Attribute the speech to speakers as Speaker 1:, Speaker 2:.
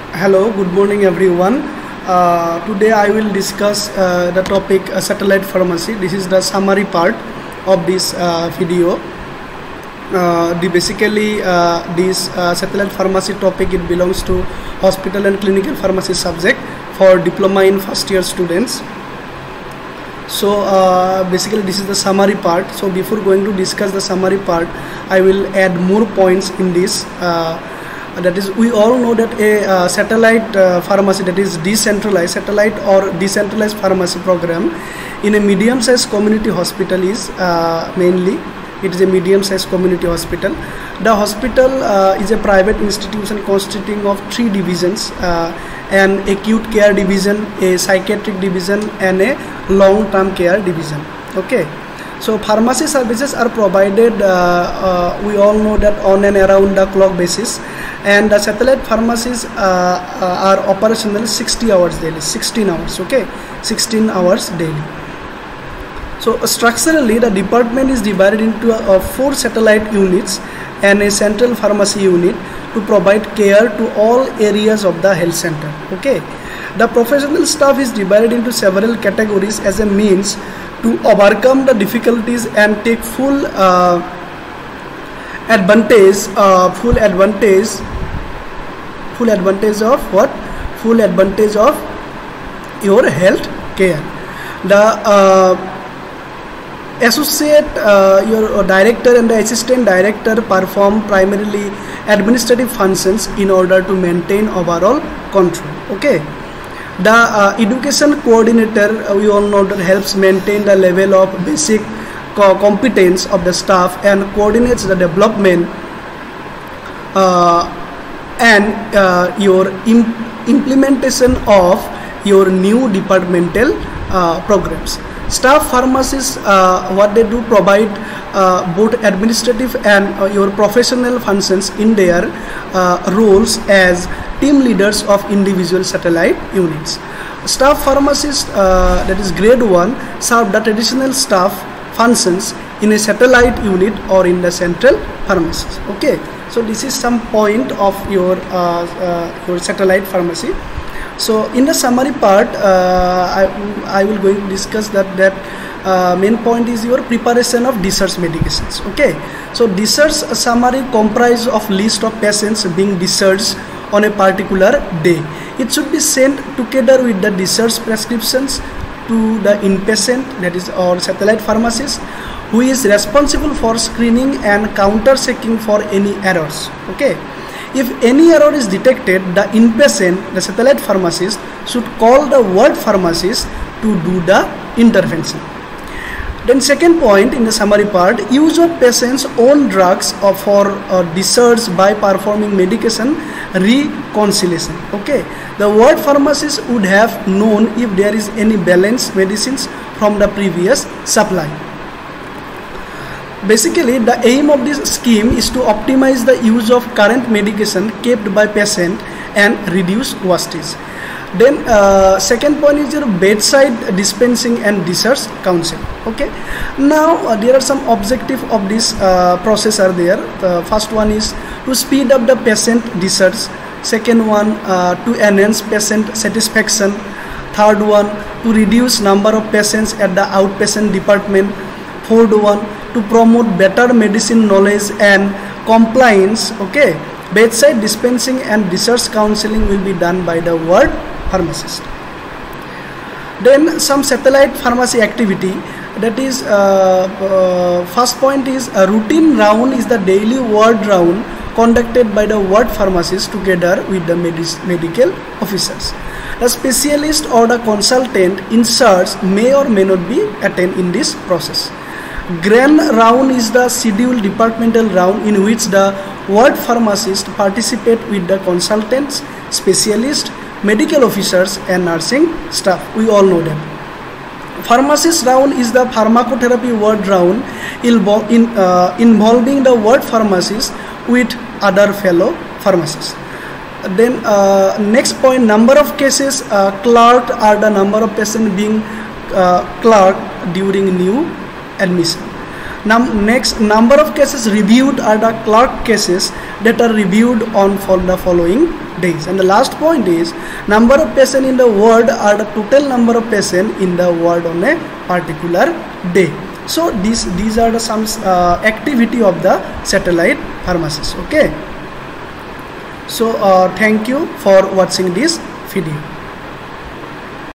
Speaker 1: Hello, good morning everyone. Today I will discuss the topic satellite pharmacy. This is the summary part of this video. This satellite pharmacy topic, it belongs to hospital and clinical pharmacy subject for diploma in first year students. So basically this is the summary part. So before going to discuss the summary part, I will add more points in this. That is, we all know that a satellite pharmacy, that is decentralized satellite or decentralized pharmacy program in a medium-sized community hospital is mainly it is a medium-sized community hospital. The hospital is a private institution constituting of 3 divisions: an acute care division, a psychiatric division, and a long-term care division. Okay. So pharmacy services are provided, we all know that, on and around the clock basis, and the satellite pharmacies are operational 60 hours daily, 16 hours, okay, 16 hours daily. So structurally the department is divided into 4 satellite units and a central pharmacy unit to provide care to all areas of the health center. Okay, the professional staff is divided into several categories as a means to overcome the difficulties and take full advantage of your health care. The associate, your director and the assistant director perform primarily administrative functions in order to maintain overall control. Okay. The education coordinator, we all know, that helps maintain the level of basic competence of the staff and coordinates the development and your implementation of your new departmental programs. Staff pharmacists, what they do, provide both administrative and your professional functions in their roles as team leaders of individual satellite units. Staff pharmacists, that is grade 1, serve the traditional staff functions in a satellite unit or in the central pharmacies. Okay, so this is some point of your satellite pharmacy. So in the summary part, I will going to discuss that main point is your preparation of discharge medications. Okay, so discharge summary comprise of list of patients being discharged on a particular day. It should be sent together with the discharge prescriptions to the inpatient, that is our satellite pharmacist, who is responsible for screening and counter checking for any errors. Okay, if any error is detected, the inpatient, the satellite pharmacist, should call the ward pharmacist to do the intervention. Then second point in the summary part, use of patient's own drugs for discharge by performing medication reconciliation. Okay, the ward pharmacist would have known if there is any balanced medicines from the previous supply. Basically, the aim of this scheme is to optimize the use of current medication kept by patient and reduce wastage. Then second point is your bedside dispensing and discharge counseling. Okay, now there are some objective of this process are there. The first one is to speed up the patient discharge. Second one, to enhance patient satisfaction. Third one, to reduce number of patients at the outpatient department. Fourth one, to promote better medicine knowledge and compliance. Okay, bedside dispensing and discharge counseling will be done by the ward pharmacist. Then some satellite pharmacy activity, that is first point is a routine round is the daily ward round conducted by the ward pharmacist together with the medical officers. The specialist or the consultant in charge may or may not be attend in this process. Grand round is the scheduled departmental round in which the ward pharmacist participate with the consultants, specialists, medical officers and nursing staff. We all know them. Pharmacist round is the pharmacotherapy ward round involving the ward pharmacist with other fellow pharmacists. Then next point, number of cases clerked are the number of patients being clerked during new admission. Next, number of cases reviewed are the clerk cases that are reviewed on for the following days. And the last point is number of patients in the ward are the total number of patients in the ward on a particular day. So these are the some activity of the satellite pharmacies. Okay. So thank you for watching this video.